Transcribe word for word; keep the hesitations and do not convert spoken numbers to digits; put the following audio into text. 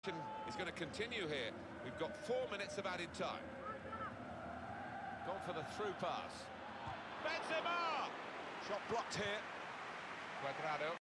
is going to continue here. We've got four minutes of added time. Gone for the through pass. Benzema! Shot blocked here. Cuadrado.